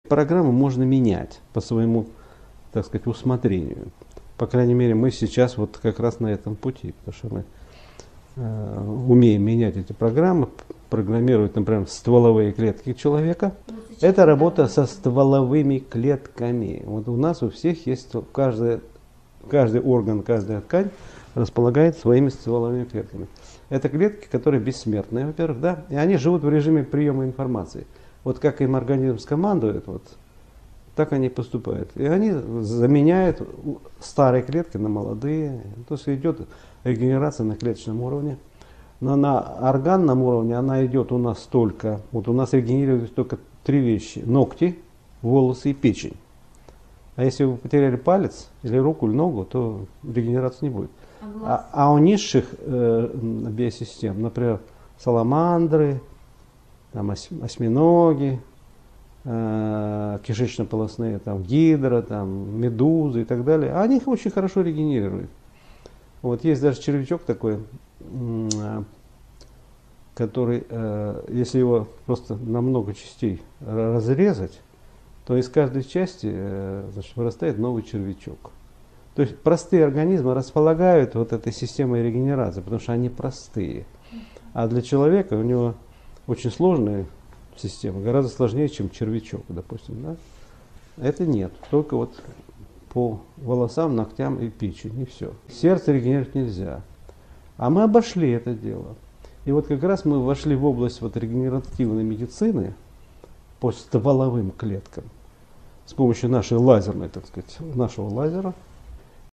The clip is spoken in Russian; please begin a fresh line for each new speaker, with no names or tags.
Программу можно менять по своему, так сказать, усмотрению. По крайней мере, мы сейчас вот как раз на этом пути, потому что мы умеем менять эти программы, программировать, например, стволовые клетки человека. Это работа со стволовыми клетками. Вот у нас у всех есть, каждый орган, каждая ткань располагает своими стволовыми клетками. Это клетки, которые бессмертные, во-первых, да, и они живут в режиме приема информации. Вот как им организм скомандует, вот, так они поступают. И они заменяют старые клетки на молодые. То есть идет регенерация на клеточном уровне. Но на органном уровне она идет у нас только, вот у нас регенерируют только 3 вещи: ногти, волосы и печень. А если вы потеряли палец или руку, или ногу, то регенерации не будет. А у низших биосистем, например, саламандры, там, осьминоги, кишечно-полостные, там, гидра, там, медузы и так далее, они их очень хорошо регенерируют. Вот есть даже червячок такой, который, если его просто на много частей разрезать, то из каждой части, значит, вырастает новый червячок. То есть простые организмы располагают вот этой системой регенерации, потому что они простые. А для человека у него очень сложная система, гораздо сложнее, чем червячок, допустим. Да? Это нет, только вот по волосам, ногтям и печени, и все. Сердце регенерировать нельзя. А мы обошли это дело. И вот как раз мы вошли в область вот регенеративной медицины по стволовым клеткам с помощью нашей лазерной, так сказать, нашего лазера.